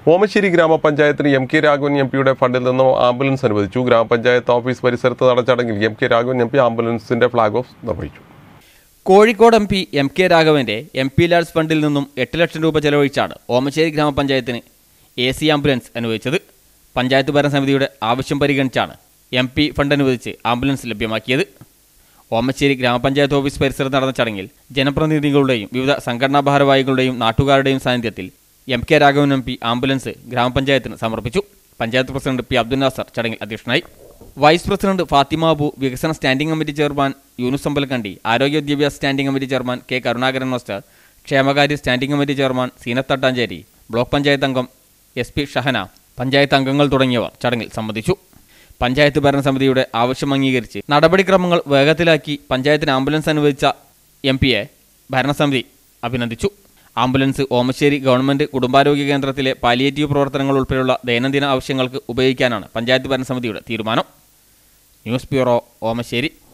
ഓമശ്ശേരി ഗ്രാമപഞ്ചായത്തിന് M K Raghavan M പിയുടെ ഫണ്ടിൽ നിന്നും ആംബുലൻസ് അനുവദിച്ചു. ഗ്രാമപഞ്ചായത്ത് ഓഫീസ് പരിസരത്ത് നടന്ന ചടങ്ങിൽ M K Raghavan M P ആംബുലൻസിന്റെ ഫ്ളാഗ് ഓഫ് നിർവഹിച്ചു. Kozhikode M P M K രാഘവന്റെ എം പി ലാഡ്സ് ഫണ്ടിൽ നിന്നും 8 ലക്ഷം രൂപ ചെലവഴിച്ചാണ് ഓമശ്ശേരി ഗ്രാമപഞ്ചായത്തിന് AC ആംബുലൻസ് അനുവദിച്ചത്. പഞ്ചായത്ത് ഭരണസമിതിയുടെ ആവശ്യം പരിഗണിച്ചാണ് എം പി ഫണ്ട് അനുവദിച്ച് ആംബുലൻസ് ലഭ്യമാക്കിയത്. ഓമശ്ശേരി ഗ്രാമപഞ്ചായത്ത് ഓഫീസ് പരിസരത്ത് നടന്ന ചടങ്ങിൽ ജനപ്രതിനിധികളുടെയും വിവിധ സംഘടനാ ഭാരവാഹികളുടെയും നാട്ടുകാരുടെയും സാന്നിധ്യത്തിൽ M K Raghavan M P ambulance ഗ്രാമപഞ്ചായത്തിന് സമർപ്പിച്ചു. പഞ്ചായത്ത് പ്രസിഡന്റ് പി അബ്ദുൽ നാസർ ചടങ്ങിൽ അധ്യക്ഷനായി. വൈസ് പ്രസിഡന്റ് ഫാത്തിമ അബു, വികസന standing committee chairman Yunus Ambalakandi, ആരോഗ്യ വിദ്യാഭ്യാസ standing committee chairman K Karunakaran master, ക്ഷേമകാര്യ standing committee chairman Seenath Thattancheri, block panchayat അംഗം SP ഷഹന, പഞ്ചായത്ത് അംഗങ്ങൾ തുടങ്ങിയവർ ചടങ്ങിൽ സംബന്ധിച്ചു. പഞ്ചായത്ത് ഭരണസമിതിയുടെ ആവശ്യം അംഗീകരിച്ച് നടപടിക്രമങ്ങൾ വേഗത്തിലാക്കി പഞ്ചായത്തിന് ആംബുലൻസ് അനുവദിച്ച എം പിയെ ഭരണസമിതി അഭിനന്ദിച്ചു. ആംബുലൻസ് ഓമശ്ശേരി ഗവൺമെന്റ് കുടുംബാരോഗ്യ കേന്ദ്രത്തിലെ പാലിയേറ്റീവ് പ്രവർത്തനങ്ങൾ ഉൾപ്പെടെയുള്ള ദൈനംദിന ആവശ്യങ്ങൾക്ക് ഉപയോഗിക്കാനാണ് പഞ്ചായത്ത് ഭരണസമിതിയുടെ തീരുമാനം. News bureau, Omassery.